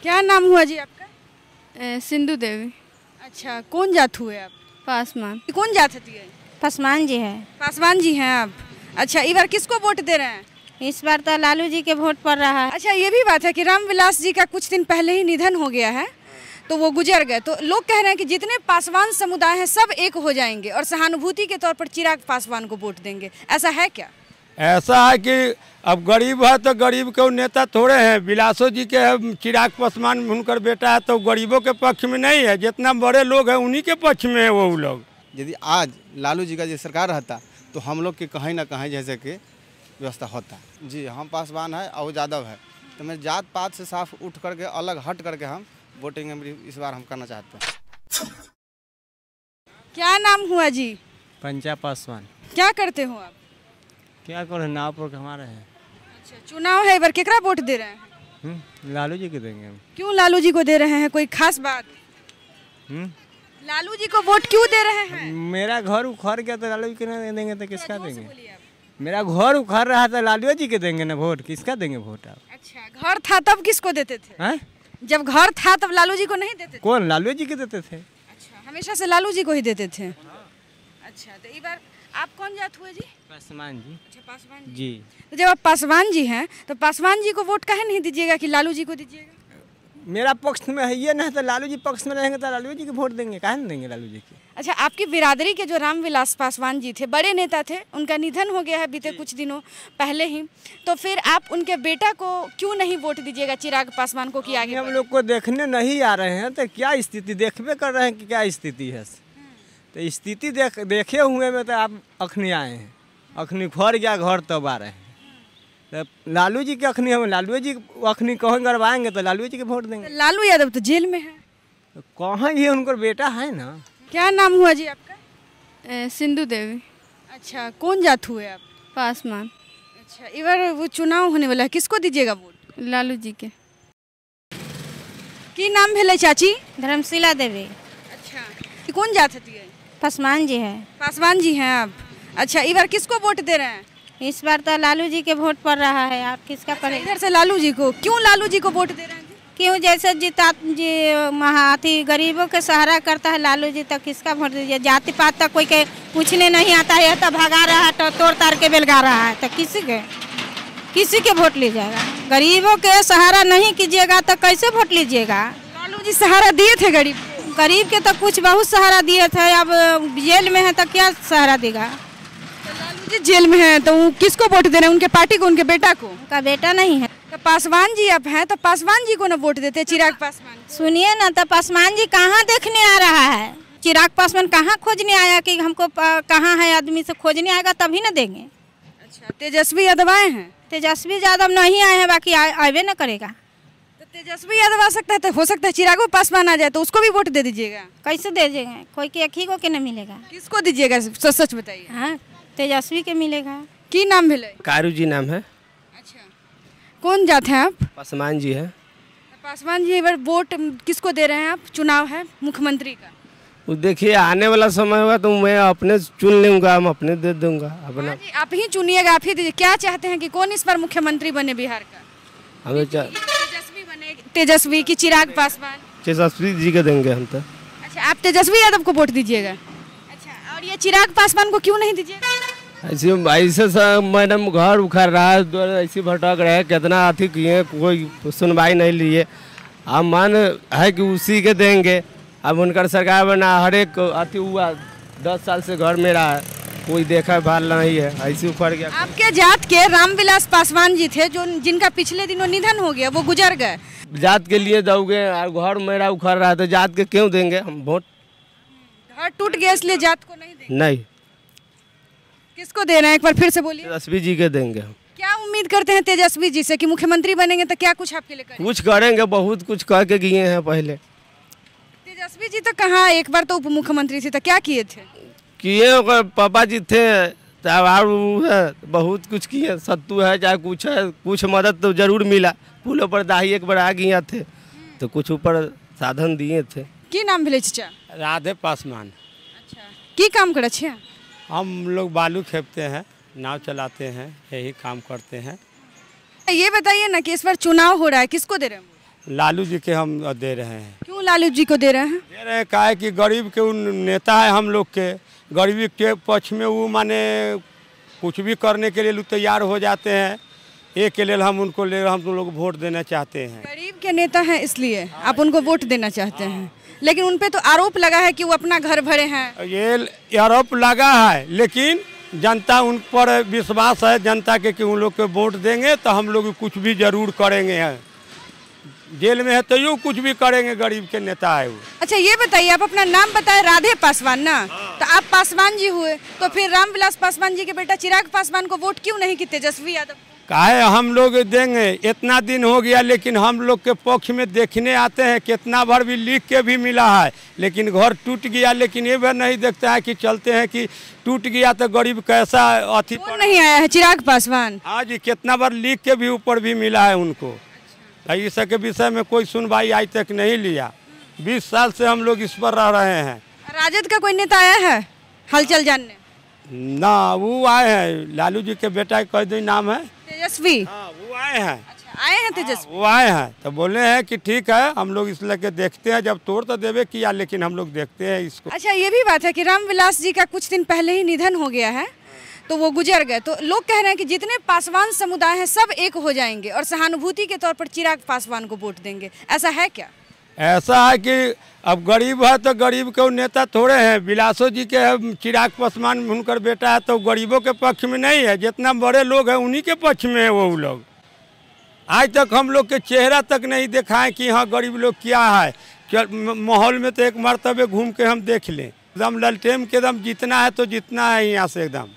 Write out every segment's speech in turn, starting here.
क्या नाम हुआ जी आपका? सिंधु देवी। अच्छा, कौन जात हुए आप? पासवान। कौन जात है? पासवान जी है। पासवान जी हैं आप। अच्छा, इस बार किसको वोट दे रहे हैं? इस बार तो लालू जी के वोट पड़ रहा है। अच्छा, ये भी बात है कि रामविलास जी का कुछ दिन पहले ही निधन हो गया है, तो वो गुजर गए। तो लोग कह रहे हैं कि जितने पासवान समुदाय हैं सब एक हो जाएंगे और सहानुभूति के तौर पर चिराग पासवान को वोट देंगे। ऐसा है क्या? ऐसा है कि अब गरीब है तो गरीब के नेता थोड़े हैं। विलासो जी के है, चिराग पासवान उनकर बेटा है, तो गरीबों के पक्ष में नहीं है। जितना बड़े लोग हैं उन्हीं के पक्ष में है वो लोग। यदि आज लालू जी का जो सरकार रहता तो हम लोग के कहीं ना कहीं जैसे कि व्यवस्था होता। जी, हम पासवान है और यादव है, तो मैं जात पात से साफ उठ करके अलग हट करके हम वोटिंग इस बार हम करना चाहते हैं। क्या नाम हुआ जी? पंचा पासवान। क्या करते हो आप? क्या करें, नाव पर हमारे हैं। अच्छा, चुनाव है, इस बार केकरा वोट दे रहे हैं? लालू जी के देंगे हम। क्यों लालू जी को दे रहे हैं, कोई खास बात? लालू जी को वोट क्यों दे रहे हैं? मेरा घर उखड़ गया तो लालू जी के नहीं देंगे तो किसका देंगे? मेरा घर उखड़ रहा था, लालू जी के देंगे ना वोट। किसका देंगे वोट आप? अच्छा, घर था तब किसको देते थे? है? जब घर था तब लालू जी को नहीं देते थे? कौन लालू जी के देते थे? अच्छा, हमेशा से लालू जी को ही देते थे। अच्छा, तो इस बार आप कौन जात हुए जी? पासवान जी। अच्छा, पासवान जी। तो जब आप पासवान जी हैं तो पासवान जी को वोट काहे नहीं दीजिएगा कि लालू जी को दीजिएगा? मेरा पक्ष में है ये ना, तो लालू जी पक्ष में रहेंगे तो लालू जी के वोट देंगे। काहे नहीं देंगे लालू जी के? अच्छा, आपकी बिरादरी के जो रामविलास पासवान जी थे, बड़े नेता थे, उनका निधन हो गया है बीते कुछ दिनों पहले ही, तो फिर आप उनके बेटा को क्यों नहीं वोट दीजिएगा, चिराग पासवान को? कि आगे हम लोग को देखने नहीं आ रहे हैं तो क्या स्थिति देखबे कर रहे हैं कि क्या स्थिति है। तो स्थिति देखे हुए में तो आप अखनी आए हैं, अखनी फर गया घर तब आ रहे हैं। तो लालू जी के अखनी हम लालू जी अखनी कहीं गड़वाएंगे तो लालू जी के वोट देंगे। लालू यादव तो जेल में है। तो कहाँ ये उनका बेटा है ना। क्या नाम हुआ जी आपका? सिंधु देवी। अच्छा, कौन जात हुए आप? पासवान। अच्छा, इस बार वो चुनाव होने वाला है, किसको दीजिएगा वोट? लालू जी के। की नाम भेले चाची? धर्मशिला देवी। अच्छा, कौन जात है? पासवान जी है। पासवान जी हैं आप। अच्छा, इस बार किसको वोट दे रहे हैं? इस बार तो लालू जी के वोट पड़ रहा है। आप किसका पड़े? इधर से लालू जी को। क्यों लालू जी को वोट दे रहे हैं? क्यों, जैसे जीता जी महाथी गरीबों के सहारा करता है लालू जी, तो किसका वोट दीजिए? जाति पात तक कोई के पूछने नहीं आता है, तो भगा रहा है, तो तोड़ ताड़ के बेलगा रहा है, तो किसी के वोट लीजिएगा? गरीबों के सहारा नहीं कीजिएगा तो कैसे वोट लीजिएगा? लालू जी सहारा दिए थे गरीब के तो कुछ बहुत सहारा दिए थे। अब जेल में है तो क्या सहारा देगा? लालू जी जेल में है तो किसको वोट दे रहे हैं? उनके पार्टी को, उनके बेटा को? उनका बेटा नहीं है। तो पासवान जी आप हैं तो पासवान जी को ना वोट देते, चिराग पासवान। सुनिए ना, तो पासवान जी कहाँ देखने आ रहा है? चिराग पासवान कहाँ खोजने आया कि हमको कहाँ है आदमी से खोजने आएगा तभी ना देंगे। अच्छा, तेजस्वी यादव आए हैं? तेजस्वी यादव नहीं आए हैं, बाकी आवे ना करेगा। तो तेजस्वी यादव आ सकता है, तो हो सकता है चिरागो पासवान आ जाए, तो उसको भी वोट दे दीजिएगा। कैसे दे देंगे? कोई के एक ही को के न मिलेगा। किसको दीजिएगा, सच सच बताइए। हाँ, तेजस्वी के मिलेगा। की नाम भेले? कारू जी नाम है। अच्छा, कौन जाते हैं आप? पासवान जी है। पासवान जी, इस वोट किसको दे रहे हैं आप? चुनाव है मुख्यमंत्री का। वो देखिए आने वाला समय होगा तो मैं अपने चुन लूँगा, हम अपने दे दूँगा अपना। जी, आप ही चुनिएगा, आप ही दीजिए। क्या चाहते हैं कि कौन इस बार मुख्यमंत्री बने बिहार का? हमें तेजस्वी बने? तेजस्वी की चिराग पासवान? तेजस्वी जी के देंगे हम तो। अच्छा, आप तेजस्वी यादव को वोट दीजिएगा। अच्छा, और ये चिराग पासवान को क्यों नहीं दीजिएगा? ऐसे मैडम घर उखाड़ रहा है, ऐसे भटक रहे, कितना अथी किए, कोई सुनवाई नहीं लिए। अब मन है कि उसी के देंगे। अब उनका सरकार बना, हर एक अथी हुआ, 10 साल से घर में रहा है, कोई देखा भाल नहीं है, ऐसे उखड़ गया। आपके जात के रामविलास पासवान जी थे जो जिनका पिछले दिनों निधन हो गया, वो गुजर गए। जात के लिए दोगे और घर मेरा उखड़ रहा है तो जात के क्यों देंगे हम वोट? घर टूट गया इसलिए जात को नहीं देंगे? नहीं। किसको दे रहे हैं, एक बार फिर से बोलिए। तेजस्वी जी के देंगे हम। क्या उम्मीद करते हैं तेजस्वी जी से कि मुख्यमंत्री बनेंगे तो क्या कुछ आपके लिए करेंगे? कुछ करेंगे, बहुत कुछ कह के किए हैं पहले। तेजस्वी जी तो कहाँ, एक बार तो उप मुख्यमंत्री थे, तो क्या किए थे? किए, पापा जी थे तब है, बहुत कुछ किए। सत्तू है चाहे कुछ है, कुछ मदद तो जरूर मिला। पुलों पर दाही एक बार आ गए थे तो कुछ ऊपर साधन दिए थे। की नाम भेले चाचा? राधे पासवान। अच्छा, की काम करे छे? हम लोग बालू खेपते हैं, नाव चलाते हैं, यही काम करते हैं। ये बताइए ना कि इस बार चुनाव हो रहा है, किसको दे रहे हैं? लालू जी के हम दे रहे हैं। क्यों लालू जी को दे रहे हैं? दे रहे हैं का है कि गरीब के उन नेता है हम लोग के, गरीबी के पक्ष में वो माने कुछ भी करने के लिए तैयार हो जाते हैं। एक के लिए हम उनको हम लोग वोट देना चाहते हैं। गरीब के नेता हैं इसलिए आप उनको वोट देना चाहते हैं, लेकिन उन पे तो आरोप लगा है कि वो अपना घर भरे हैं। ये आरोप लगा है, लेकिन जनता उन पर विश्वास है जनता के कि उन लोग को वोट देंगे तो हम लोग कुछ भी जरूर करेंगे। जेल में है तो यूँ कुछ भी करेंगे, गरीब के नेता है वो। अच्छा ये बताइए, आप अपना नाम बताए, राधे पासवान ना? तो आप पासवान जी हुए, तो फिर रामविलास पासवान जी के बेटा चिराग पासवान को वोट क्यों नहीं की तेजस्वी यादव? काहे हम लोग देंगे, इतना दिन हो गया, लेकिन हम लोग के पक्ष में देखने आते हैं, कितना बार भी लिख के भी मिला है, लेकिन घर टूट गया, लेकिन ये बार नहीं देखता है कि चलते हैं कि टूट गया तो गरीब कैसा अथी कौन नहीं आया है? चिराग पासवान। हाँ जी, कितना बार लिख के भी ऊपर भी मिला है उनको। इस के विषय में कोई सुनवाई आज तक नहीं लिया। 20 साल से हम लोग इस पर रह रहे हैं। राजद का कोई नेता आया है हलचल जानने? ना, वो आए हैं, लालू जी के बेटा का कोई नाम है तेजस्वी। हाँ, वो आए हैं। अच्छा, आए हैं तेजस्वी? वो आए हैं तो बोले हैं कि ठीक है, हम लोग इस लेके देखते हैं, जब तोड़ तो देवे किया, लेकिन हम लोग देखते हैं इसको। अच्छा ये भी बात है कि रामविलास जी का कुछ दिन पहले ही निधन हो गया है, तो वो गुजर गए, तो लोग कह रहे हैं कि जितने पासवान समुदाय हैं सब एक हो जाएंगे और सहानुभूति के तौर पर चिराग पासवान को वोट देंगे। ऐसा है क्या? ऐसा है कि अब गरीब है तो गरीब के नेता थोड़े हैं। बिलासो जी के है, चिराग पासवान उनकर बेटा है, तो गरीबों के पक्ष में नहीं है। जितना बड़े लोग हैं उन्हीं के पक्ष में है वो लोग। आज तक हम लोग के चेहरा तक नहीं देखा है कि हाँ गरीब लोग क्या है। माहौल में तो एक मरतबे घूम के हम देख लें, एकदम ललटेम के एकदम जितना है तो जितना है यहाँ से एकदम।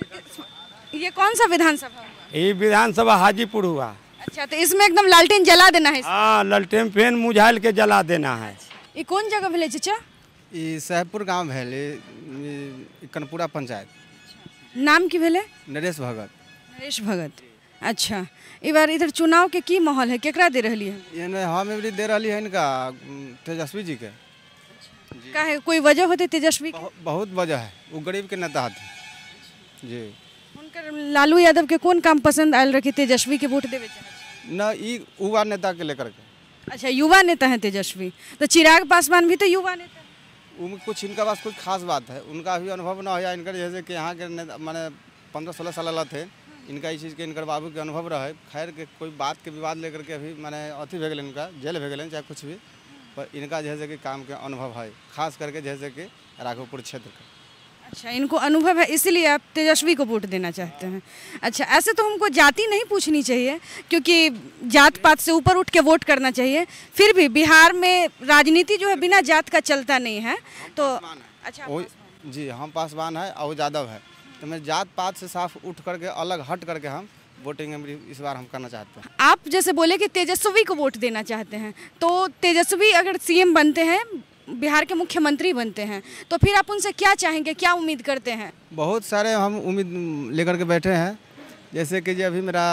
ये कौन सा विधानसभा हुआ? ये विधानसभा हाजीपुर हुआ। अच्छा, तो इसमें एकदम लालटेन जला देना है? हाँ, लालटेन फेन मुझाइल के जला देना है। ये कौन जगह भेले चाचा? ये सहपुर गांव भेले, कनपुरा पंचायत। नाम की भेले? नरेश भगत। नरेश भगत। अच्छा, इस बार इधर चुनाव के की माहौल है, केकरा दे रही है? ये हम एवरी दे रही है इनका तेजस्वी जी के। का है कोई वजह होती तेजस्वी? बहुत वजह है, वो गरीब के नेता थे जी। उनकर लालू यादव के कौन काम पसंद आयल रखी तेजस्वी के वोट देवे चाहे? न ई युवा नेता के लेकर के। अच्छा, युवा नेता है तेजस्वी, तो चिराग पासवान भी तो युवा नेता है। उनमें कुछ इनका पास कुछ खास बात है, उनका भी अनुभव ना हो। इनका जैसे कि यहाँ के नेता माने 15-16 साल थे, इनका इस चीज़ के इनकर बाबू के अनुभव रहे। खैर के कोई बात के विवाद लेकर के अभी माने अथी भे गए, इनका जेल भे गए चाहे कुछ भी, पर इनका जैसे कि काम के अनुभव है, खास करके जैसे कि राघोपुर क्षेत्र का। अच्छा, इनको अनुभव है, इसीलिए आप तेजस्वी को वोट देना चाहते हैं। अच्छा, ऐसे तो हमको जाति नहीं पूछनी चाहिए, क्योंकि जात पात से ऊपर उठ के वोट करना चाहिए। फिर भी बिहार में राजनीति जो है बिना जात का चलता नहीं है, तो अच्छा जी हम पासवान है और यादव है, तो मैं जात पात से साफ उठ करके अलग हट करके हम वोटिंग इस बार हम करना चाहते हैं। आप जैसे बोले कि तेजस्वी को वोट देना चाहते हैं, तो तेजस्वी अगर सीएम बनते हैं, बिहार के मुख्यमंत्री बनते हैं, तो फिर आप उनसे क्या चाहेंगे, क्या उम्मीद करते हैं? बहुत सारे हम उम्मीद लेकर के बैठे हैं। जैसे कि अभी मेरा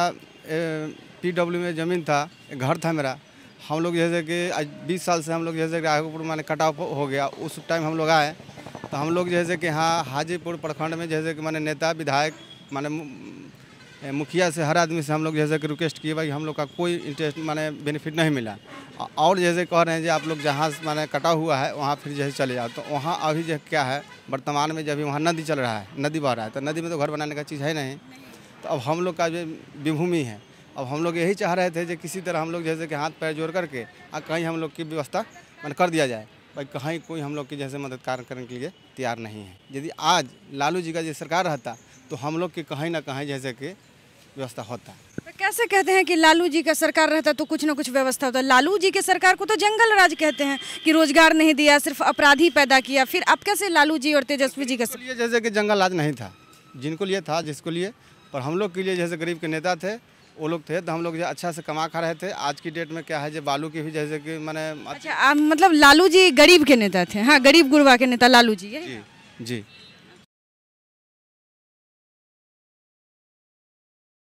PW में ज़मीन था, घर था मेरा, हम लोग जैसे कि आज 20 साल से हम लोग जैसे कि राघोपुर माने कटाव हो गया, उस टाइम हम लोग आए, तो हम लोग जैसे कि हाँ हाजीपुर प्रखंड में जैसे कि माने नेता विधायक माने मुखिया से हर आदमी से हम लोग जैसे कि रिक्वेस्ट किए, भाई हम लोग का कोई इंटरेस्ट माने बेनिफिट नहीं मिला, और जैसे कह रहे हैं कि आप लोग जहाँ माने कटा हुआ है वहाँ फिर जैसे चले जाओ, तो वहाँ अभी जो क्या है वर्तमान में जब वहाँ नदी चल रहा है, नदी बह रहा है, तो नदी में तो घर बनाने का चीज़ है नहीं, तो अब हम लोग का जो विभूमि है, अब हम लोग यही चाह रहे थे कि किसी तरह हम लोग जैसे कि हाथ पैर जोड़ करके कहीं हम लोग की व्यवस्था मैंने कर दिया जाए, भाई कहीं कोई हम लोग की जैसे मदद कार्य करने के लिए तैयार नहीं है। यदि आज लालू जी का जो सरकार रहता तो हम लोग की कहीं ना कहीं जैसे कि व्यवस्था होता। तो कैसे कहते हैं कि लालू जी का सरकार रहता तो कुछ ना कुछ व्यवस्था होता? लालू जी के सरकार को तो जंगल राज कहते हैं कि रोजगार नहीं दिया, सिर्फ अपराधी पैदा किया। फिर आप कैसे लालू जी और तेजस्वी जी का लिए जैसे कि जंगल राज नहीं था, जिनको लिए था जिसको लिए, पर हम लोग के लिए जैसे गरीब के नेता थे वो लोग थे, तो हम लोग जो अच्छा से कमा खा रहे थे। आज की डेट में क्या है, जो बालू की भी जैसे कि मैंने अच्छा, मतलब लालू जी गरीब के नेता थे? हाँ, गरीब गुरबा के नेता लालू जी। जी।